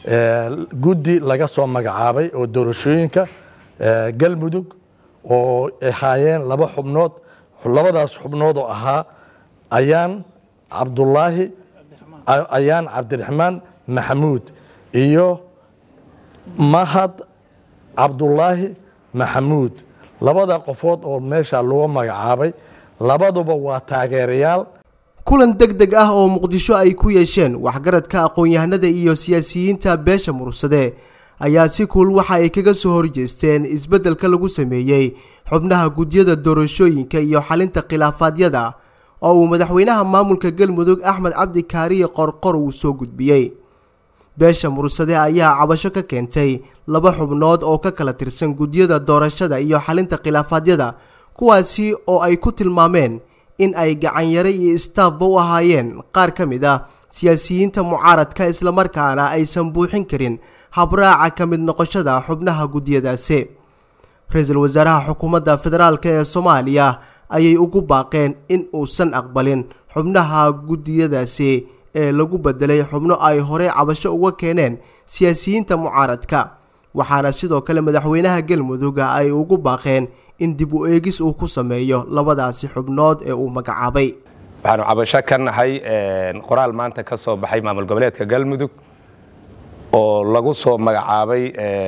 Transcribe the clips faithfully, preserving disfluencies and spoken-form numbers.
guddi laga soo magacaabay oo doorashooyinka galmudug oo ahaayeen laba xubnood labadaas xubnood oo ahaa ayaan cabdulaahi ayaan cabdiraxmaan maxamuud iyo mahad cabdulaahi maxamuud labada qofood oo meesha loo magacaabay labaduba waa taageerayaal. kulan degdeg ah oo muqdisho ay ku yeesheen waxgaradka aqoon-yahanada iyo siyaasiyiinta beesha murugsade ayaa si kuul waxa ay kaga soo horjeesteen isbeddelka lagu sameeyey xubnaha guddiyada doorashooyinka iyo xalinta khilaafaadiyada oo uu madaxweynaha maamulka galmudug axmed cabdi kaariye qorqor uu soo gudbiyey. beesha murugsade ayaa cabasho ka keentay laba xubnood oo ka kala tirsan guddiyada doorashada iyo xalinta khilaafaadiyada kuwaasi oo ay ku tilmaameen in ay gacanyare iyo istaafba u ahaayeen qaar ka mid ah siyaasiyiinta mucaaradka islamarkaana aysan buuxin karin habraaca ka mid noqoshada xubnaha guddiyadaasi. ra-iisul wasaaraha xukuumadda federaalk ee soomaaliya ayay ugu baaqeen in uusan aqbalin xubnaha guddiyadaasi ee lagu bedelay xubno ay hore cabasho uga keeneen siyaasiyiinta mucaaradka, waxaana sidoo kale madaxweynaha galmudug ay ugu baaqeen in dib u eegis uu ku sameeyo labadaasi xubnood ee uu magacaabay. waxaanu cabasho ka nahay qoraal maanta ka soo baxay maamul goboleedka galmudug oo lagu soo magacaabay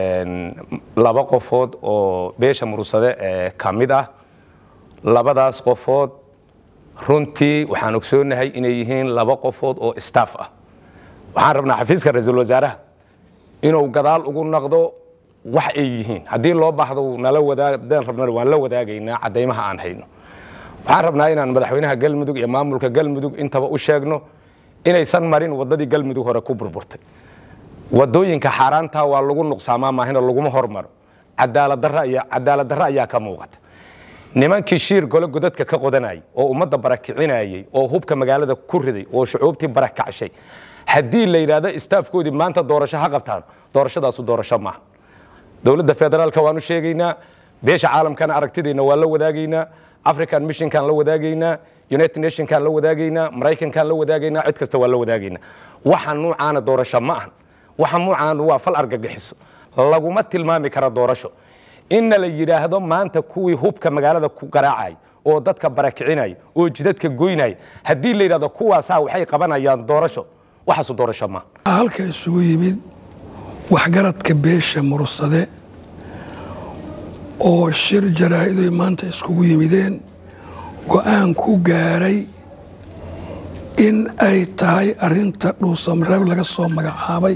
laba qofood oo beesha murugsade ka mid ah. labadaas qofood runtii waxaan ogsoonahay inay yihiin laba qofood oo staff ah. waxaan rabnaa xafiiska ra-iisul wasaaraha inuu gadaal ugu naqdo wax ay yihiin haddii loo baahdo nala wadaagdan rabnaa waan la wadaagaynaa cadeymaha aan hayno. waxaan rabnaa inaan madaxweynaha galmudug iyo maamulka galmudug intaba u sheegno inaysan marin wadadii galmudug hore ku burburtay. wadooyinka xaaraanta waa lagu nuqsaamaa maahina laguma hormaro. cadaalad darro iyo cadaalad darro ayaa ka muuqata. nimankii shiir gole godadka ka qodanayay oo ummadda barakicinayay oo hubka magaalada ku riday oo shucuubtii barakacshay haddii la yidhaahdo istaafkoodii maanta doorasho ha qabtaan doorashadaasu doorasho maaha. dowladda federaalka waanu sheegaynaa, beesha caalamkana aragtideena waa la wadaagaynaa, african missionkan la wadaagaynaa, united nationkan la wadaagaynaa, maraykankan la wadaagaynaa, cid kasta waa la wadaagaynaa. waxa nuucaana doorasho ma ahan. waxa nuucaan waa fal argagixiso, laguma tilmaami kara doorasho. inna la yidhaahdo maanta kuwii hubka magaalada ku garaacay oo dadka barakicinay oo jidadka goynay haddii la yidhaahdo kuwaasaa waxay qabanayaan doorasho, waxaasu doorasho ma. halka isugu yimid waxgaradka beesha murugsade oo shir jaraa'idoy maanta iskugu yimideen go'aan ku gaaray in ay tahay arrinta dhuusamareeb laga soo magacaabay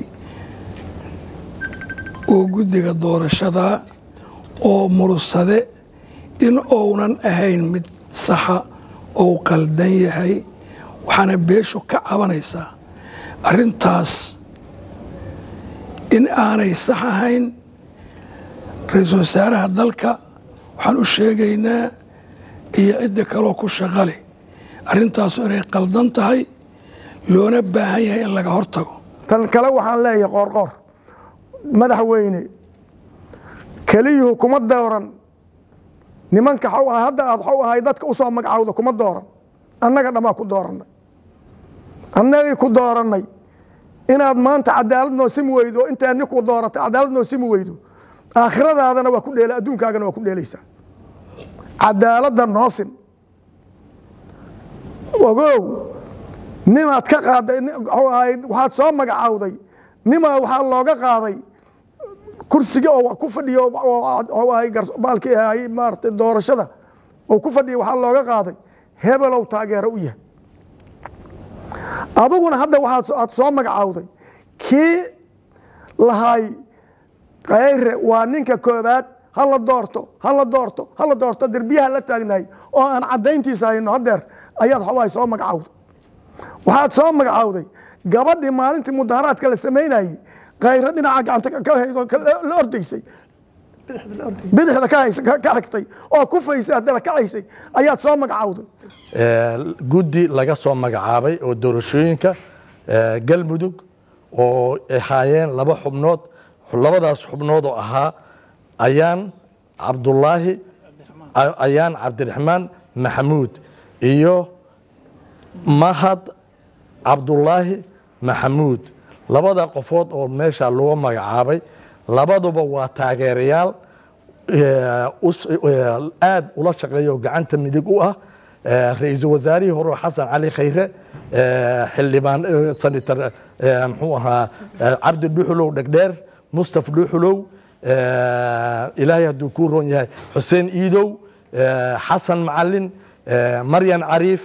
oo guddiga doorashada oo murugsade in uunan ahayn mid saxa oo qaldan yahay. waxaana beeshu ka cabanaysaa arrintaas in aanay sax ahayn. ra-iisul wasaaraha dalka waxaan u sheegaynaa iyo cidda kaloo ku shaqale arrintaasu inay qaldan tahay loona baahan yahay in laga hortago. tan kale waxaan leeyahay qoorqoor madaxweyne keliyuhu kuma dooran nimanka xaw ah hadda aad xaw ahay dadka u soo magacawda kuma dooran, annaga dhammaa ku doorannay. annagii ku doorannay inaad maanta cadaalad noo simi weydo intaa nin ku dooratay cadaalad noo simi weydo aakhiradaadana waa ku dheela adduunkaagana waa ku dheelaysaa. cadaaladda noo sim ogow nimaad ka qaaday waxaad soo magacawday nimaa waxaa looga qaaday kursiga oo ku fadhiyo baalkii ahay maaragtay doorashada oo ku fadhiya waxaa looga qaaday hebelow taageero u yahay. aduguna hadda waxaad soo magacawday kii lahay khayre waa ninka koobaad hala doorto hala doorto hala doorto derbiyaha la taagnahay oo aan caddayntiisa hayno haddeer ayaad xawaay soo magacawday. waxaad soo magacawday gabadhii maalintii mudaharaadka la samaynayay khayre dhinaca gacanta la ordaysay bidixda ka xigtay oo ku faysay haddana kacaysay ayaad soo magacawday. guddi laga soo magacaabay oo doorashooyinka galmudug oo ahaayeen laba xubnood labadaas xubnood oo ahaa ayaan cabdulaahi ayaan cabdiraxmaan maxamuud iyo mahad cabdulaahi maxamuud labada qofood oo meesha loo magacaabay labaduba waa taageerayaal aad ula shaqeeyo gacanta midig u ah ra'iisul wasaarihii hore xasan cali khayre xildhibaan senator muxuu ahaa cabdi dhuxulow dhegdheer mustaf dhuxulow ilaahay hadduu ku roon yahay xuseen iidow xasan macalin maryan cariif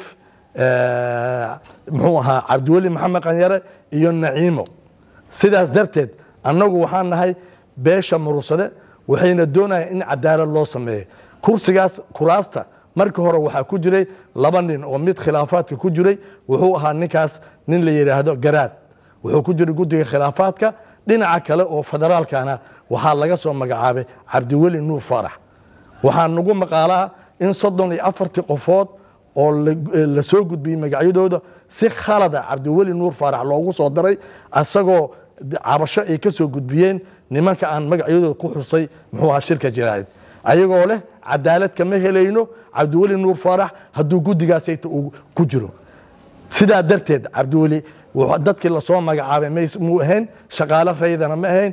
muxuu ahaa cabdiweli maxamed qanyare iyo naciimo sidaas darteed annagu waxaan nahay beesha murursade waxayna doonayaan in cadaalad loo sameeyo kursigaas kuraasta markii hore waxaa ku jiray laba nin oo mid khilaafaadka ku jiray wuxuu ahaa ninkaas nin la yidhaahdo garaad wuxuu ku jiray guddiga khilaafaadka dhinaca kale oo federaalkana waxaa laga soo magacaabay cabdiweli nuur faarax waxaa nagu maqaalaa in soddon iyo afartii qofood oo la soo gudbiyey magacyadooda si khalada cabdiweli nuur faarax loogu soo daray asagoo cabasho ay ka soo gudbiyeen nimanka aan magacyadooda ku xusay muxuu ahaa shirka jiraayid ayagoo leh cadaalad kama helayno cabdiweli nuur faarax hadduu guddigaasayta uu ku jiro sidaa darteed cabdiweli dadkii lasoo magacaabay muu ahayn shaqaale raydana ma ahayn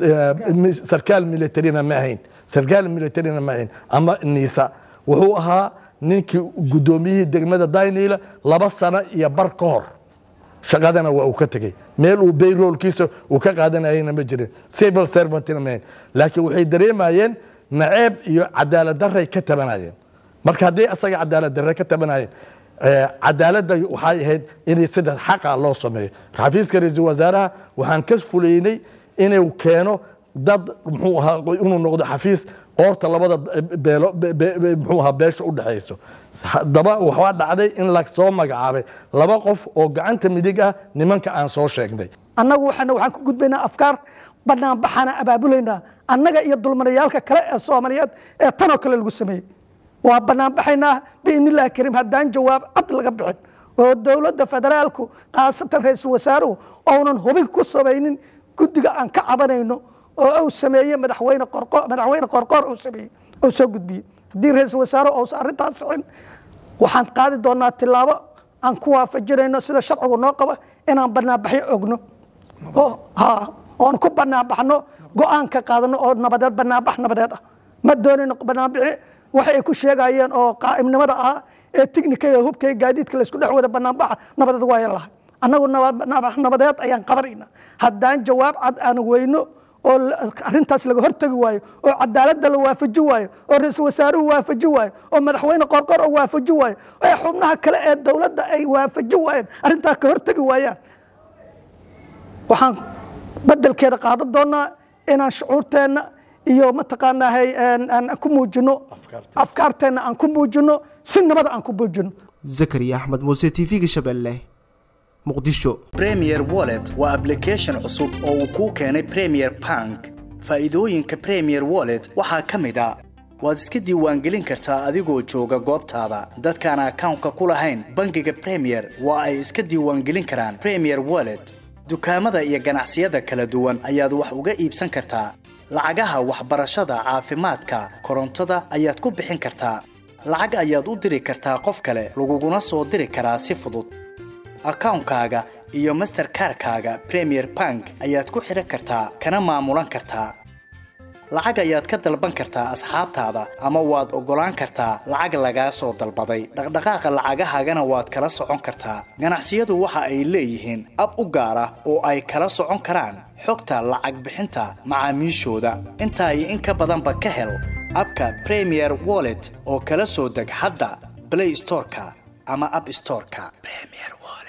sarkaal militarina ma ahayn sarkaal militarina ma ahayn ama niisa wuxuu ahaa ninkii guddoomiyihii degmada daynila laba sano iyo bar ka hor shaqadana waa uu ka tegey meel uu bayroolkiisa uu ka qaadanayayna ma jirin civil servantina ma ahayn laakiin waxay dareemayeen naceeb iyo cadaalad daray ka tabanayeen marka haddii asaga cadaalad darre ka tabanayeen cadaaladda waxay ahayd inay sida xaqa loo sameeyo xafiiska ra'iisul wasaaraha waxaan ka fuleynay inuu keeno dad muxuu ahaa inuu noqdo xafiis qoorta labada beelo muxuu ahaa beesha u dhaxayso haddaba waxaa dhacday in la soo magacaabay laba qof oo gacanta midig ah nimanka aan soo sheegnay annagu waxaan waxaan ku gudbaynaa afkaar banaan baxana abaabulaynaa annaga iyo dulmarayaalka kale ee Soomaaliyeed ee tan oo kale lagu sameeyay waa banaan baxaynaa biidnillaahi kariim haddaan jawaab cad laga bixin oo dowladda federaalku qaasatan ra'iisul wasaaruhu oonan hubin ku samaynin guddiga aan ka cabanayno oo uu sameeyay madaxweyne qorqor madaxweyne qorqor uu sameeyay oo soo gudbiyay haddii ra'iisul wasaaruhu oo arrintaas sixin waxaan qaadi doonaa tilaabo aan ku waafajinayno sida sharcigu noo qabo inaan banaan baxyo ogno oo ha oon ku banaan baxno go'aan ka qaadano oo nabadeed banaan bax nabadeed ah ma doonayno banaan bixi waxa ay ku sheegayeen oo qaa'imnimada ah ee tiknikada hubka gaadiidka la isku dhex wada banaan bax nabadeed waa yeelahay annagu nabadeed ayaan qabanayna haddaan jawaab cad aan weyno oo arrintaas laga hortagi waayo oo cadaaladda la waafaji waayo oo ra'iisul wasaaruhu waafaji waayo oo madaxweyne qorqor oo waafaji waayo ee xubnaha kale ee dowladda ay waafaji waayeen arrintaas ka hortagi waayaan waxaan bedelkeeda qaadan doonaa inaan shucuurteenna iyo mataqaanaa aan ku muujino afkaarteenna aan ku muujino si nabada aan ku muujino zakariya axmed muuse t v-ga shabeelle muqdisho Premier Wallet waa application cusub oo uu ku keenay Premier Bank faa'iidooyinka Premier Wallet waxaa ka mid ah waad iska diiwaangelin kartaa adigoo jooga goobtaada dadkaan account-ka ku lahayn bangiga Premier waa ay iska diiwaangelin karaan Premier Wallet dukaamada iyo ganacsiyada kala duwan ayaad wax uga iibsan kartaa lacagaha waxbarashada caafimaadka korontada ayaad ku bixin kartaa lacag ayaad u diri kartaa qof kale laguguna soo diri karaa si fudud account-kaaga iyo Mastercard-kaaga Premier Bank ayaad ku xiran kartaa kana maamulan kartaa lacag ayaad ka dalban kartaa asxaabtaada ama waad ogolaan kartaa lacag laga soo dalbaday dhaqdhaqaaqa lacagahaagana waad kala socon kartaa ganacsiyadu waxa ay leeyihiin ab u gaar ah oo ay kala socon karaan xogta lacag bixinta macaamiishooda intaa iyo in ka badanba ka hel abka Premier Wallet oo kala soo deg hadda Play Store-ka ama App Store-ka Premier